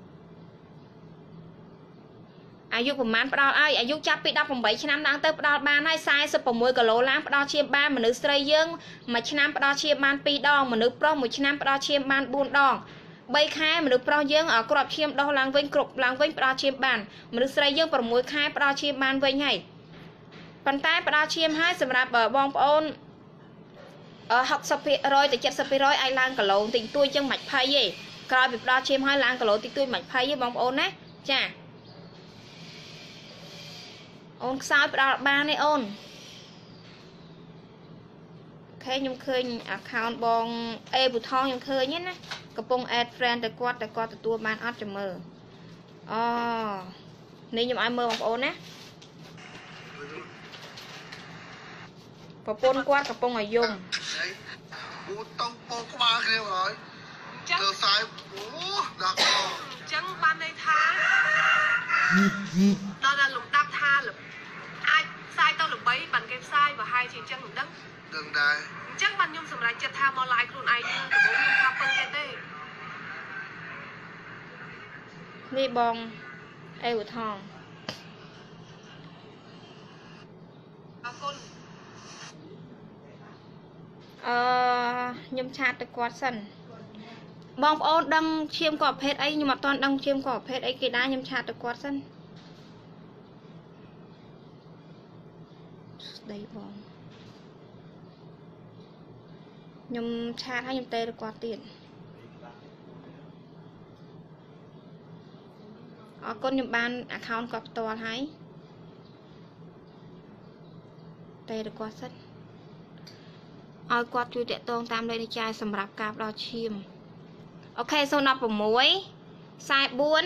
អាយុប្រហែលផ្ដល់ឲ្យអាយុចាប់ពី18ឆ្នាំឡើងទៅផ្ដល់បានហើយ46គីឡូឡើងផ្ដល់ឈាមបានមនុស្សស្រីយើងមួយឆ្នាំផ្ដល់ឈាមបាន2ដងមនុស្សប្រុសមួយឆ្នាំផ្ដល់ឈាមបាន4ដង3ខែមនុស្សប្រុសយើងគ្រាប់ឈាមដុះឡើងវិញគ្រប់ឡើងវិញផ្ដល់ឈាមបានមនុស្សស្រីយើង6ខែផ្ដល់ឈាមបានវិញហើយប៉ុន្តែផ្ដល់ឈាមឲ្យសម្រាប់បងប្អូន60% ទៅ 70% អាចឡើងគីឡូតិចតួចចឹងមិនភ័យទេក្រោយពីផ្ដល់ឈាមឲ្យឡើងគីឡូតិចតួចមិនភ័យទេបងប្អូនណាចាអូនខ្សោយផ្ដល់បានទេអូនអូខេខ្ញុំឃើញ account បងអេពូថងខ្ញុំឃើញណាកំពុង add friend ទៅគាត់ទទួលបានអត់ចាំមើលនេះខ្ញុំឲ្យមើលបងប្អូនណាប្រពន្ធគាត់កំពុងឲ្យយំពូតង់ពោក្បាលគ្នាហើយចឹងទៅសាយដាក់ចឹងបានន័យថាដល់លំដាប់ថាអាចផ្សាយទៅល្បីបានគេផ្សាយប្រហែលជាចឹងមិនដឹងដែរអញ្ចឹងបានខ្ញុំសម្រេចចិត្តថាមក live ខ្លួនឯងដំបូងខ្ញុំថាពឹងគេទេនេះបងអេវថងអរគុណខ្ញុំឆាតទៅគាត់សិនបងប្អូនដឹងឈាមគាត់ប្រភេទអីខ្ញុំអត់ទាន់ដឹងឈាមគាត់ប្រភេទអីគេដែរខ្ញុំឆាតទៅគាត់សិនស្ដីបងខ្ញុំឆាតឲ្យខ្ញុំទេទៅគាត់ទៀតអរគុណខ្ញុំបាន account គាត់ផ្ទាល់ហើយទេទៅគាត់សិនឲ្យគាត់ជួយតាក់ទងតាមលេខនៃចាយសម្រាប់ការផ្ដល់ឈាម ok số đọc vào muối sai 4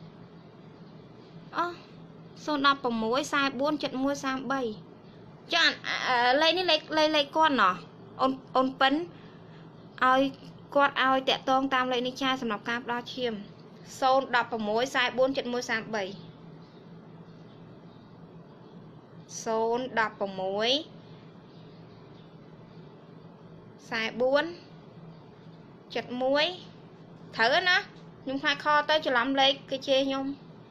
số đọc vào muối sai 4 trận mua sang 7 cho lấy ní lấy con nọ ôn pấn ai quạt ai tẹt tông tam lấy ní cha sầm nọc cam đo chiêm số đọc vào muối sai 4 trận mua sang 7 số đọc vào muối sai 4 chật muối thử nó nhưng hai kho tới cho lắm lấy cái chê nhung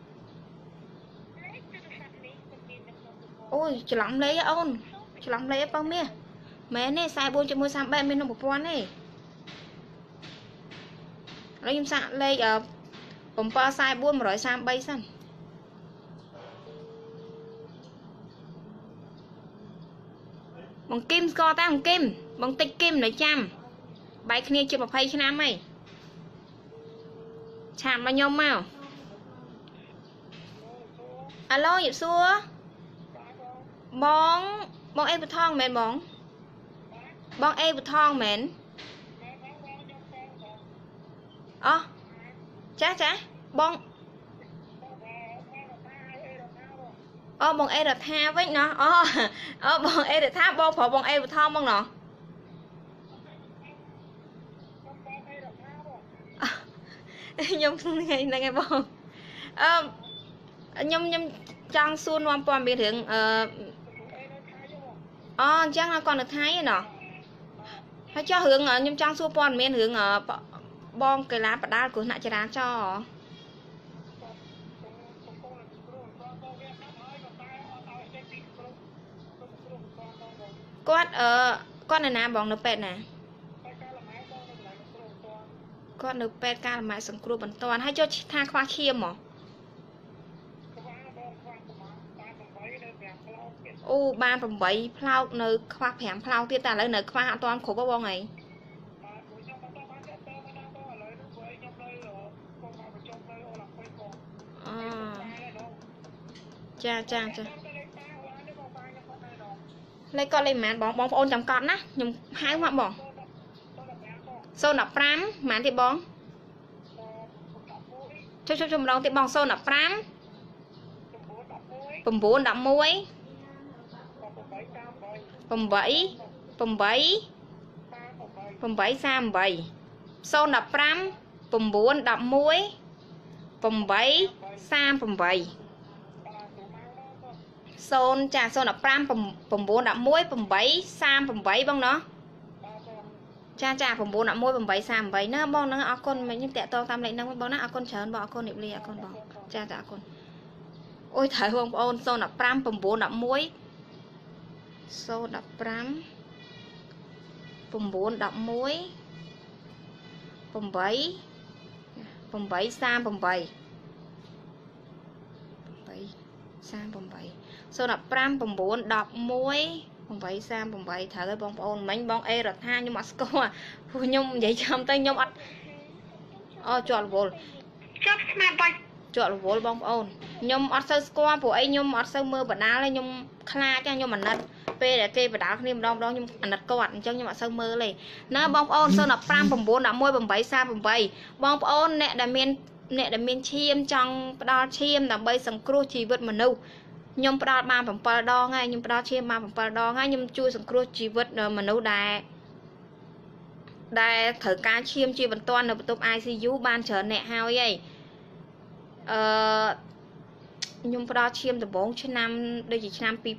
ôi cho lắm lấy ôn cho lắm lấy bao mía mẹ này sai 4 cho mua sang 3 mình nó một con này lấy em sạ lấy ở bấm pa sai 4 mà rồi sang 3 sẵn bằng kim co ta bằng kim bằng tích kim để chăm bài kia chưa một phay cho nam mày chạm bao nhiêu màu alo nhịp xua bong em bật thong mền bong em bật thong mền chá bong bong em được tha với nó bong em được tha bong phở bong em bật thong bong nó nhung nghe bong nhung trang xuân hoàn toàn biệt hưởng chắc là còn được thái nọ hay cho hướng nhung trang xuân hoàn miền hướng bong cái lá bạc đá của nãy cho đá cho con này nè bong được pet nè con được pet ca là mãi sừng cua bẩn toàn hay cho tha khoa khiêm hả ban from 7 พឡោកនៅខ្វះ 5 ផ្លោកទៀតតែឥឡូវនៅខ្វះអត់ទាន់គ្រប់បងអីចាលេខក៏លេខម៉ានបងប្អូនចាំកត់ណាខ្ញុំហៅមកបង015ម៉ានទៀតបងចុចម្ដងទៀតបង015 9 11 បងណោះចា9 11 8 38ណាបងហ្នឹងអរគុណមិញខ្ញុំតាក់តងតាមលេខហ្នឹងបងណាអរគុណច្រើនបងអរគុណនិបលីអរគុណបងចាអរគុណអូយត្រូវបងប្អូន015 9 11 015 8 ត្រូវឲ្យបងប្អូនមិញបងអេរដ្ឋាខ្ញុំអត់ស្គាល់ព្រោះខ្ញុំនិយាយចាំទៅខ្ញុំអត់ជាប់រវល់ចាប់ស្មាតបាច់ជាប់រវល់បងប្អូនខ្ញុំអត់សូវស្គាល់ព្រោះអីខ្ញុំអត់សូវមើលបណ្ដាលទេខ្ញុំខ្លាចខ្ញុំអាណិតពេលដែលគេបណ្ដាលគ្នាម្ដងខ្ញុំអាណិតគាត់អញ្ចឹងខ្ញុំអត់សូវមើលទេណាបងប្អូន015 9 11 8 38បងប្អូនអ្នកដែលមានឈាមចង់ផ្ដល់ឈាមដើម្បីសង្គ្រោះជីវិតមនុស្សខ្ញុំផ្ដល់បាន7 ដងហើយខ្ញុំផ្ដល់ឈាមបាន7 ដងហើយខ្ញុំជួយសង្គ្រោះជីវិតមនុស្សដែលត្រូវការឈាមជាបន្ទាន់នៅបន្ទប់ ICU បានច្រើនអ្នកហើយខ្ញុំផ្ដល់ឈាមដំបូងឆ្នាំដូចជាឆ្នាំ 2008 2009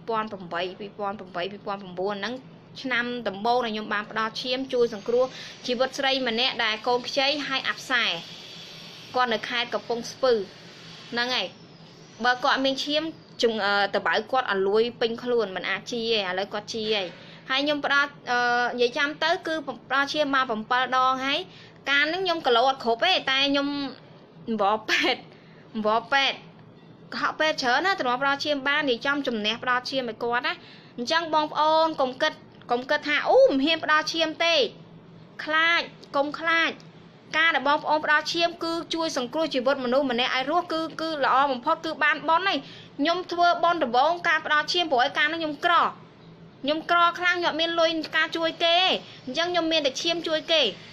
ហ្នឹងឆ្នាំដំបូងដែលខ្ញុំបានផ្ដល់ឈាមជួយសង្គ្រោះជីវិតស្រីម្នាក់ដែលកូនខ្ចីហើយអាប់សែគាត់នៅខេត្តកំពង់ស្ពឺហ្នឹងហើយបើគាត់មានឈាមតបៅគាត់អលួយពេញខ្លួនមិនអាចជីទេឥឡូវគាត់ជីហើយហើយខ្ញុំផ្ដល់និយាយចាំទៅគឺផ្ដល់ឈាមមក7 ដងហើយកាលហ្នឹងខ្ញុំគីឡូអត់គ្រប់ទេតែខ្ញុំអង្វរពេទ្យកុហកពេទ្យច្រើនណាត្រង់ផ្ដល់ឈាមបាននិយាយចំជំនះផ្ដល់ឈាមឲ្យគាត់ណាអញ្ចឹងបងប្អូនកុំគិតថាមិនហ៊ានផ្ដល់ឈាមទេខ្លាចកុំខ្លាចការដែលបងប្អូនផ្ដល់ឈាមគឺជួយសង្គ្រោះជីវិតមនុស្សម្នាក់ឲ្យរស់គឺល្អបំផុតគឺបានបនហើយខ្ញុំធ្វើបនដំបងការផ្ដល់ឈាមព្រោះឲ្យការនោះខ្ញុំក្រខ្លាំងខ្ញុំអត់មានលុយការជួយគេអញ្ចឹងខ្ញុំមានតែឈាមជួយគេ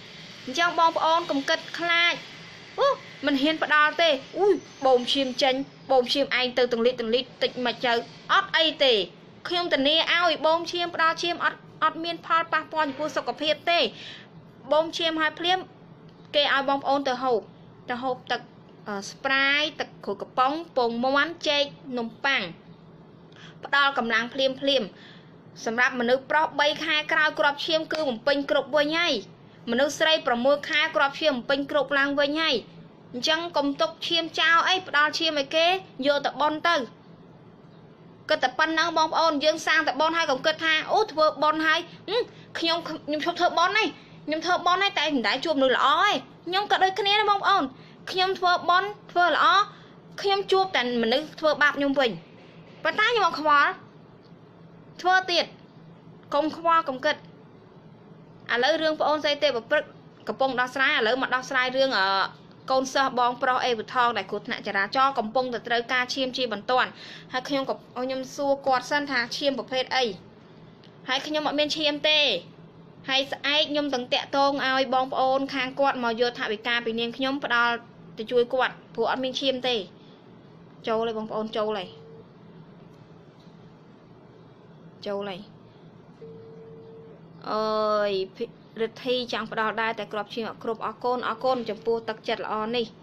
chẳng bong ôn cùng kịch khai mình hiên bắt đầu tê ui bồn chim chanh bồn chim anh từ từng lít tịch mà chờ ót ấy tê khi ông tình nia ao bồn chim bắt đầu chim ót miên phal pa pon phu sọc cọp hiệp tê bồn chim hai phim kê ao bong ôn từ hộp tật spray tật khổ cặp bóng bồn món chay nôm pang bắt đầu cầm lăng phimสำหรับมนุษย์ปลอกใบคายกราวกรอบเชี่ยมคือผมเป็นกรบไว้ไงมนุษย์ใส่ประมวยคายกรอบเชี่ยมเป็นกรบลางไว้ไงจังกลมตกเชี่ยมเจ้าไอ้ปลาเชี่ยมไอ้เก๋โยตะบอลเตอร์ก็แต่ปันนังบอลอ่อนยังสร้างแต่บอลให้กับเกิดทาโอ้เธอบอลให้ขยมชอบเธอบอลนี่ยมเธอบอลให้แต่ถึงได้จูบหนูละอ้อยยมก็ได้คะแนนบอลอ่อนขยมเธอบอลเธอละอ้อขยมจูบแต่มนุษย์เธอบาปยมวิ่งปัตตายมขวาเธอติดกงขวากงกิดแล้วเรื่องพระองค์ใจเตะแบบกระปงดอสไลด์แล้วมาดอสไลด์เรื่องกอนเซอร์บองโปรเอวิทองแต่ขุดหนักจะราจอกำปงแต่เตยกาเชียมจีบันตอนให้ขยมกับเอายมซัวกอดสั้นทาเชียมประเภทไอให้ขยมมาเมียนเชียมเตะให้ไอยมตั้งเตะตรงเอาบองโอนคางกอดมาโยธาวิกาไปเนียนขยมพอดอจะช่วยกอดผัวเมียนเชียมเตะโจเลยบองโอนโจเลยเอ้ยฤทธิ์จังพอดอได้แต่กรอบเชียงกรบอโกนจมปูตักจัดละออนนี่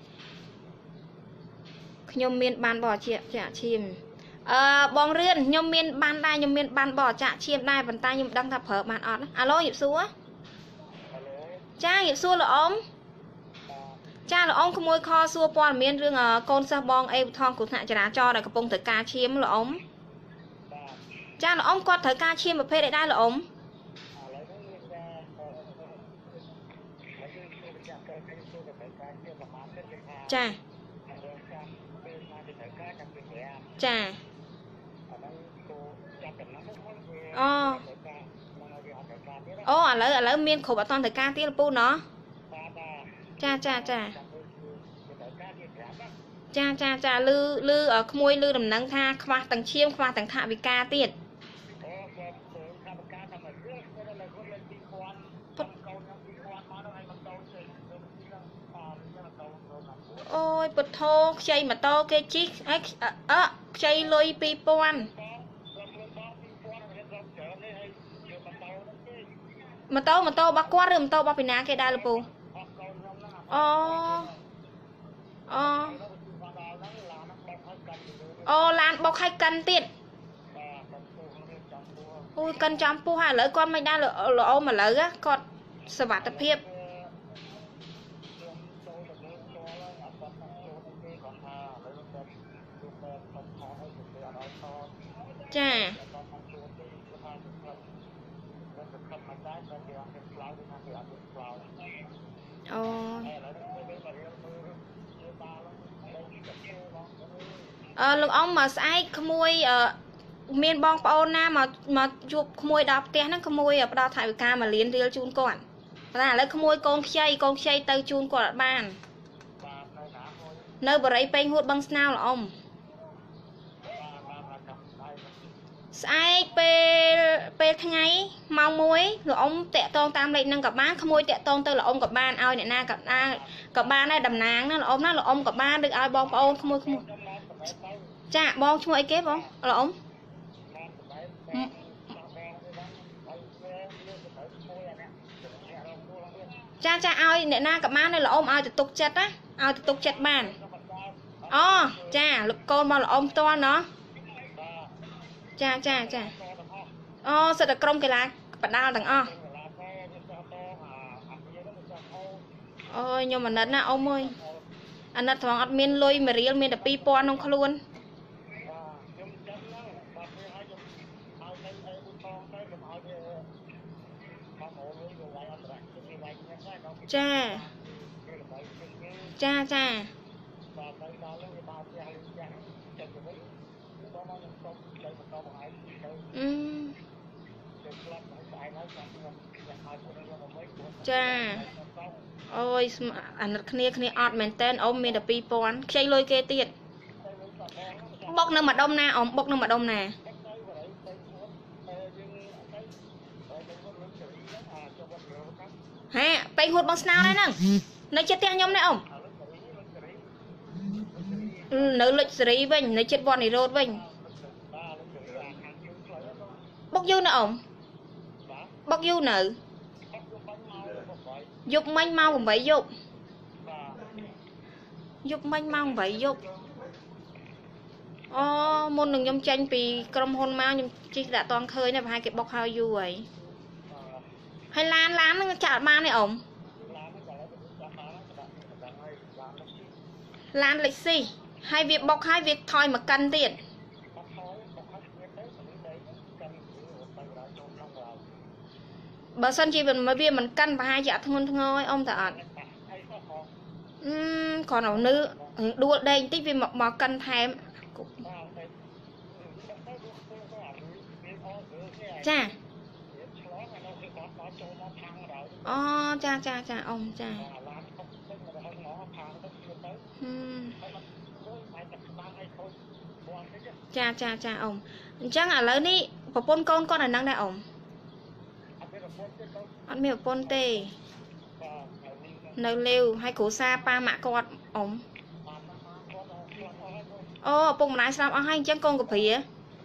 ขยมเมียนบานบ่อเจียชิมบองเรือนยมเมียนบานได้ยมเมียนบานบ่อจะชิมได้บรรทายยมดังทับเผอบานออนนะฮัลโหลหยิบซัวจ้าหยิบซัวหรืออมจ้าหรืออมขโมยคอซัวปอนเมียนเรื่องโกนซาบองเอวทองกุศลจราจรแต่กระปงเถกาชิมหรืออมจ้าหรืออมกอดเถกาชิมประเภทได้หรืออมจ้าอ๋อโอ้แล้วเมียนขบตอนแต่การที่เราพูดเนาะจ้าลือขโมยลือดำนังท่าควาตังเชียมควาตังท่าวิกาเตียดโอ้ยปวดโทใจมาโตเกจิใจลอยปีปวนมาโตบักกวาดหรือมาโตบักปีนาเกได้หรือปูลานบอกให้กันติดอุ้ยกันจำปูหาเลยก้อนไม่ได้เลยเอามาเลยกอดสวัสดิเพียบจ้าลูกông mà saiขโมยเมียนบองปอนนะมาจุบขโมยดอกเตี้ยนั่นขโมยดาวถ่ายกามาเลี้ยงเรียลจูนก่อนแล้วขโมยกองใช้เตยจูนก่อนบ้านเนื้อบริเป็นหัวบังสนาวหรออมไอ้เปทั้งไงเมามวยหรืออมเตะตองตามเลยนั่งกับบ้านขโมยเตะตองเตยหรืออมกับบ้านเอาเนี่ยหน้ากับบ้านได้ดำนางนั่นหรืออมนั่นหรืออมกับบ้านดึกเอาบองปอนขโมยจ้าบองช่วยไอ้เก็บบ้องหรืออมจ้าเอาเนี่ยหน้ากับบ้านได้หรืออมเอาจะตกจัดนะเอาจะตกจัดบ้านอ๋อจ้าลูกโกนมาหรืออมตัวเนาะจ้าอ๋อสุดกรมกีฬาปัดดาวต่างอ้อโอ้ยยมอันนั้นนะเอาเมยอันนั้นทองอัดเมียนลอยมาเรียลเมียนแต่ปีปอนน้องขลุ่นจ้าจ้าโอ้ยอันนั้นគ្នាអត់មែនតើអ៊ំមានតែ2000ខ្ចីលុយគេទៀតបុកនៅម្ដុំណាអ៊ំបុកនៅម្ដុំណាហេពេល bay hụt bằng sao đấy nè nơi chết tiền nhom này ông nơi lịch sử vinh nơi chết bọn này rốt vinh bốc du nè ông bốc du nè dục manh mau cũng vậy dục manh mau cũng vậy dục môn đừng nhom tranh vì cầm hôn mau nhom chỉ đã toàn khơi này hai cái bọc hao du vậy hay lan nó chả ban này ổng lan lịch si hai việc bọc hai việc thôi mà cân tiền bà sân chỉ mình mới biết mình cân và hai dạ thôn thôi ông thật còn ở nữ đua đây tích vì mà cân thèm cha cha ông cha ông chắc là lớn đi có pôn con là năng đại ông ăn miệng pôn tê nấu liu hay cổ xa pa mạ con ông bông nái sao ăn hay chắc con của phí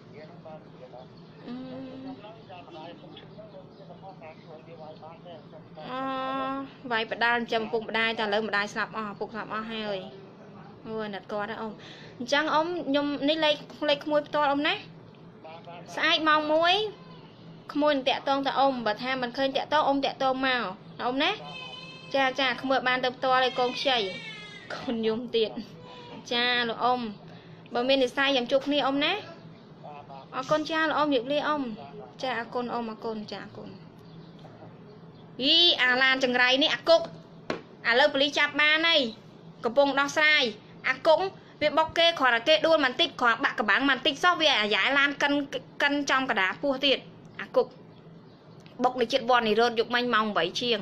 vậy bà đa chầm bụng bà đai ta lớn bà đai sạp bụng sạp hai ơi ôi nật có đó ông chẳng ông nhung ní lấy môi to ông nè sai mong muối môi tẹt tông ta ông bà tha mình khơi tẹt tông ông tẹt tông màu ông nè cha không mượn ban đập to đây con chảy con nhung tiện cha rồi ông bà mình thì sai dầm chục ni ông nè con cha là ông việc ly ông cha con ông mà con cha con ý lan chừng ray nè cục lớp lý chạp ba này có bông đo sai cũng việc bọc kê khỏi là kê đuôi màn tích khỏi bạc cả bảng màn tích so với giải lan cân trong cả đá phua tiền cục bọc này chuyện bọn này rớt dục manh mong vậy chiêng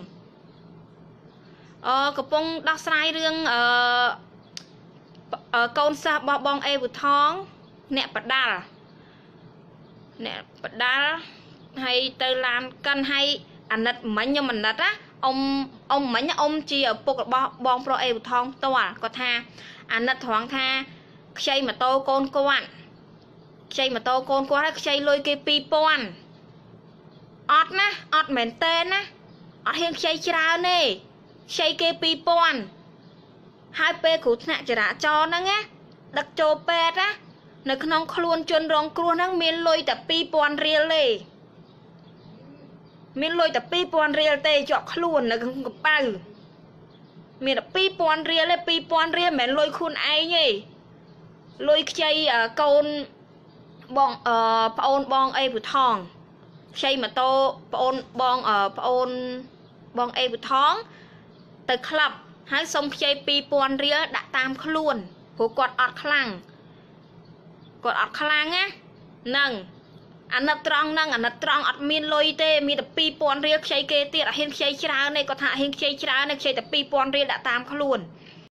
có bông đo sai riêng con sa bọ bong e vừa thong nè bật đá hay tơ lan cân hay nật mấy nhưng mình nật á ông mấy ông chỉ ở bọc bong pro e vừa thong to có tha nật thoáng tha xây mà tô con xây lôi cái pi pon ọt mền tên á ọt hiên xây chả nè xây cái pi pon hai pe cút nè chả cho nó nghe đặc trô pe á nó không luôn chân rong cua nó miên lôi tập pi pon riêng lê miên lôi tập pi pon riêng tê chọ luôn nó không có bao miền pi pon riêng mẹ lôi khuôn ai nhỉ lôi chơi con bong ai vừa thòng chơi mà to bong ai vừa thòng từ club hãy xong chơi pi pon riêng đã tam luôn của quạt ọt khlang á nâng nập trăng ọt miên lôi tê miền pi pon riêng chơi kê tiệt hiên chơi chả này có thà hiên chơi chả này chơi tập pi pon riêng đã tam luôn